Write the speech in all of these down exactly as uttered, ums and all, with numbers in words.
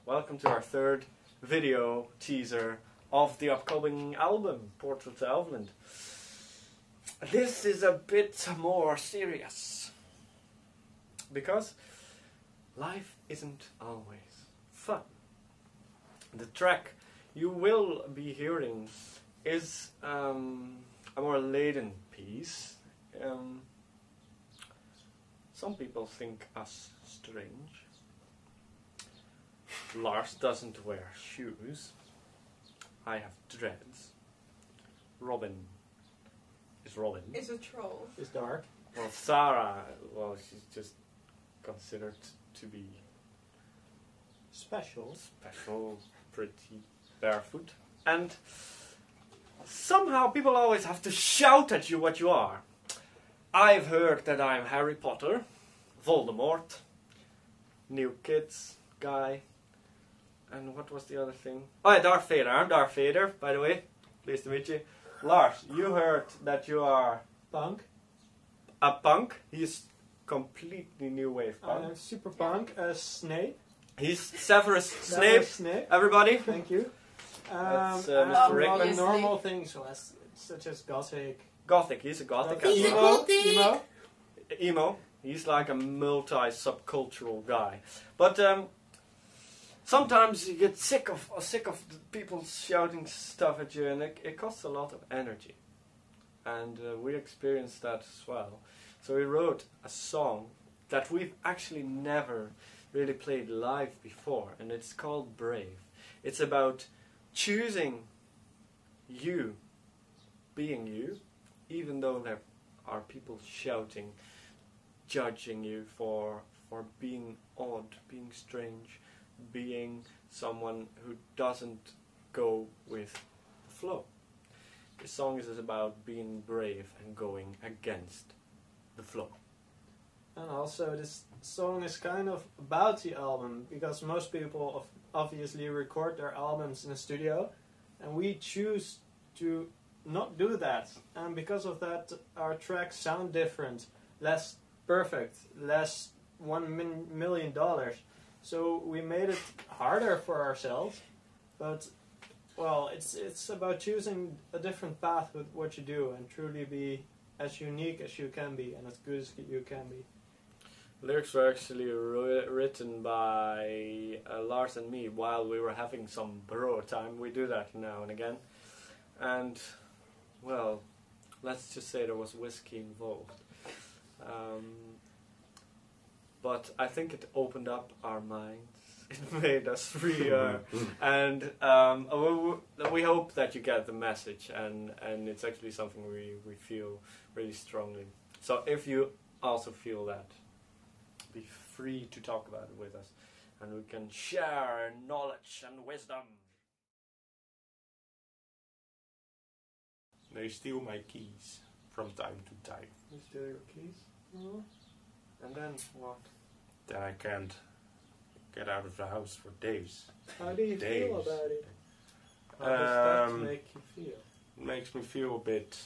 welcome to our third video teaser of the upcoming album, Portal to Elveland. This is a bit more serious, because life isn't always fun. The track you will be hearing is um, a more laden piece. Um, some people think us strange. Lars doesn't wear shoes. I have dreads. Robin is Robin. Is a troll. It's dark. Well, Sarah, well, she's just considered to be Special. special, pretty barefoot. And somehow people always have to shout at you what you are. I've heard that I'm Harry Potter, Voldemort, New Kids guy, and what was the other thing? Oh yeah, Darth Vader. I'm Darth Vader, by the way. Pleased to meet you. Lars, you heard that you are Punk. a punk. He's completely new wave punk. I'm super punk as Snape. He's Severus That Snape. was Snape. Everybody. Thank you. Um, That's, uh, and Mister I'm Rickman. rather normal things less, such as gothic. Gothic. He's a gothic. Gothic. He's a emo. gothic. Emo. emo. He's like a multi-subcultural guy. But um, sometimes you get sick of sick of the people shouting stuff at you, and it, it costs a lot of energy. And uh, we experienced that as well. So we wrote a song that we've actually never really played live before, and it's called Brave. It's about choosing you, being you, even though there are people shouting, judging you for for being odd, being strange, being someone who doesn't go with the flow. The song is about being brave and going against the flow. And also, this song is kind of about the album, because most people of obviously record their albums in a studio, and we choose to not do that. And because of that, our tracks sound different, less perfect, less one min million dollars. So we made it harder for ourselves, but well, it's it's about choosing a different path with what you do and truly be as unique as you can be and as good as you can be. Lyrics were actually ri- written by uh, Lars and me while we were having some bro time. We do that now and again. And, well, let's just say there was whiskey involved. Um, but I think it opened up our minds. It made us freer. And um, we, we hope that you get the message. And, and it's actually something we, we feel really strongly. So if you also feel that, be free to talk about it with us, and we can share knowledge and wisdom. They steal my keys from time to time. You steal your keys? Mm-hmm. And then what? Then I can't get out of the house for days. How do you Days. feel about it? How does that Um, make you feel? It makes me feel a bit,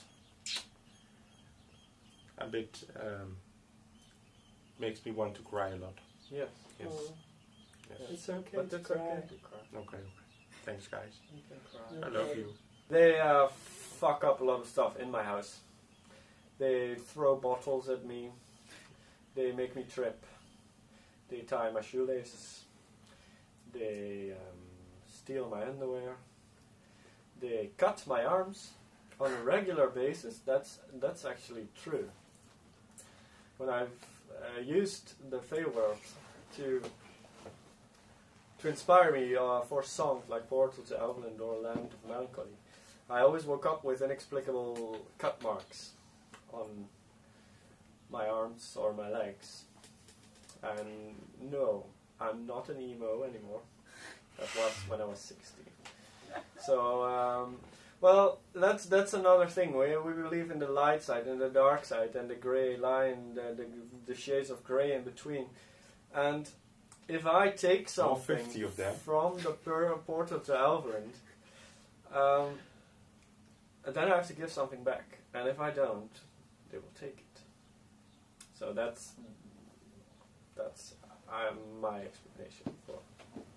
a bit, um, makes me want to cry a lot. Yes. Yes. Oh, yes. it's okay But to it's cry. okay to cry. Okay, okay. Thanks, guys. You can cry. I love you. They uh, fuck up a lot of stuff in my house. They throw bottles at me. They make me trip. They tie my shoelaces. They um, steal my underwear. They cut my arms on a regular basis. That's that's actually true. When I've uh, used the Feywild to to inspire me uh, for songs like Portal to Elveland or Land of Melancholy, I always woke up with inexplicable cut marks on my arms or my legs. And no, I'm not an emo anymore. That was when I was sixteen. So, um, well, that's that's another thing. We we believe in the light side and the dark side and the grey line, the, the the shades of grey in between. And if I take All something fifty of them. from the per- Portal to Elveland, um, then I have to give something back. And if I don't, they will take it. So that's that's um, my explanation for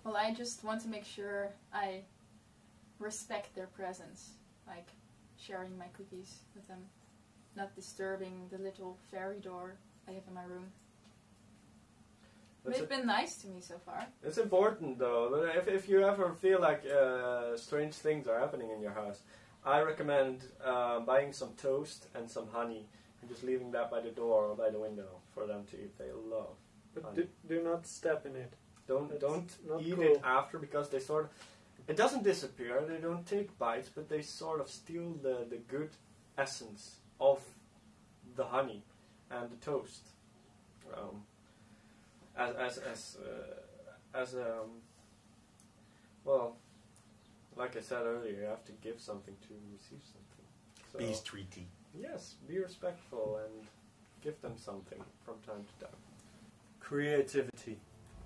Well, I just want to make sure I respect their presence, like sharing my cookies with them, not disturbing the little fairy door I have in my room. That's They've been nice to me so far. It's important though, that if, if you ever feel like uh, strange things are happening in your house, I recommend uh, buying some toast and some honey and just leaving that by the door or by the window for them to eat. They love But honey. do, do not step in it. Don't That's don't not eat cool. it after, because they sort of, it doesn't disappear. They don't take bites, but they sort of steal the, the good essence of the honey and the toast. Um, as as as uh, as um well, like I said earlier, you have to give something to receive something. So, Peace treaty. yes, be respectful and give them something from time to time. Creativity.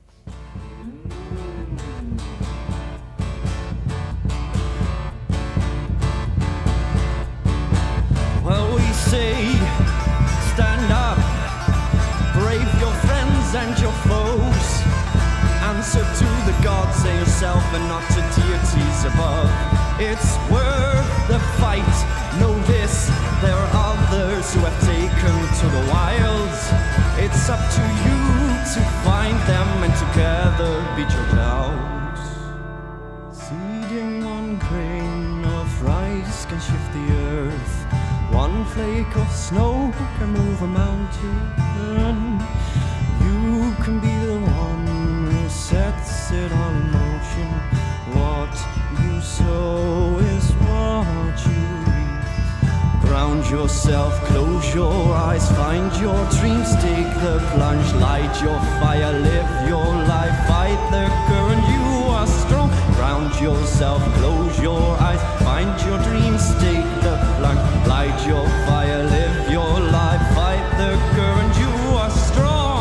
Well, we say, stand up, brave your friends and your foes. Answer to the gods and yourself and not to deities above. It's worth the fight. Know this, there are others who have taken to the wilds. It's up to you to find them and together beat your clouds. Seeding one grain of rice can shift the earth. One flake of snow can move a mountain. You can be the one who sets it all in motion. What you sow is what you reap. Ground yourself, close your eyes, find your dreams, take the plunge, light your fire, live your life, fight the current, you are strong. Ground yourself, close your eyes, find your dreams, take the plunge, light your fire, live your life, fight the current, you are strong.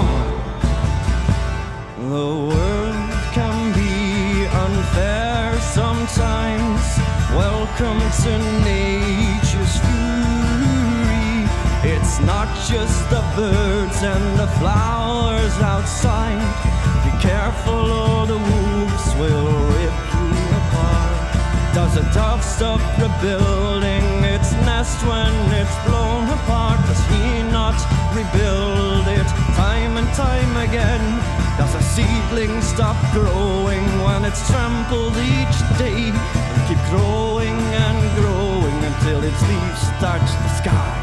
The world can be unfair sometimes. Welcome to nature's fury. It's not just the birds and the flowers outside. Be careful or the wolves will rip you apart. Does a dove stop rebuilding its nest when it's blown apart? Does he not rebuild it time and time again? Does a seedling stop growing when it's trampled each day? And keep growing and growing until its leaves touch the sky.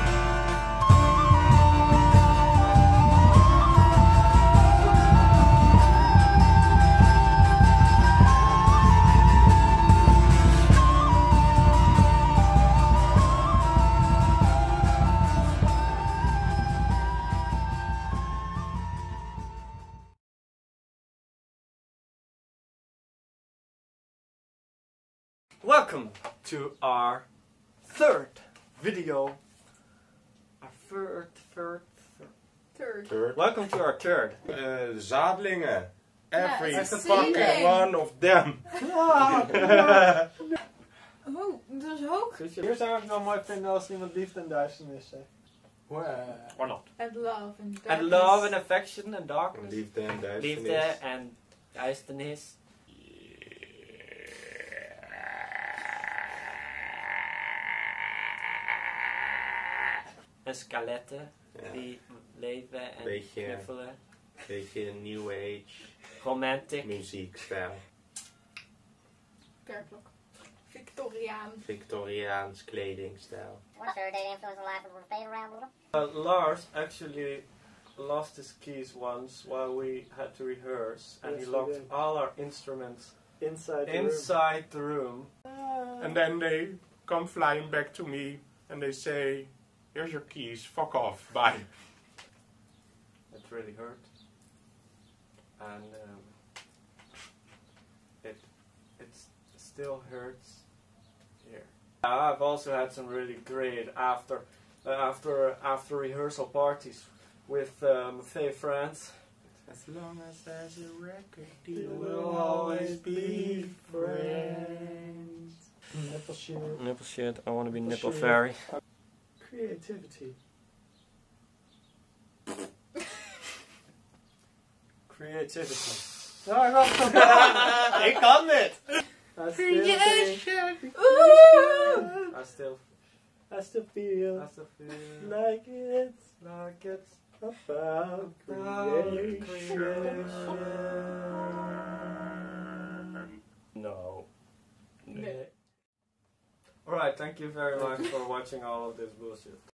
Welcome to our third video. Our third, third, third. Third. Third. Welcome to our third. Uh, zaadlingen. Every it's a fucking seedling. one of them. Oh, dat is hoog. Hier zou ik wel mooi vinden als iemand liefde en duisternis zegt. Or not. And love and darkness. And love and affection and darkness. Liefde en duisternis. Liefde en duisternis. En skeletten Ja. die leven en Beetje- knuffelen. Beetje een new age Romantic. muziekstijl. Kerkklok. Victoriaan. Victoriaans kledingstijl. What's your day influence in life with a fade around little? Uh, Lars actually lost his keys once while we had to rehearse, and Yes, he we locked did. all our instruments Inside the inside the room. room. And then they come flying back to me and they say, here's your keys, fuck off, bye. It really hurt, and um, it it still hurts here. I've also had some really great after uh, after after rehearsal parties with um, Faye friends. As long as there's a record deal, We'll always be friends. Nipple shit. Nipple shit. I want to be Nipple nipple shit. fairy. Creativity. Creativity. Ja, wacht. Ik kan dit! I still think, Ooh! I still, I still feel I still feel like it's like it's about about creation. No. Nee. Alright, thank you very much for watching all of this bullshit.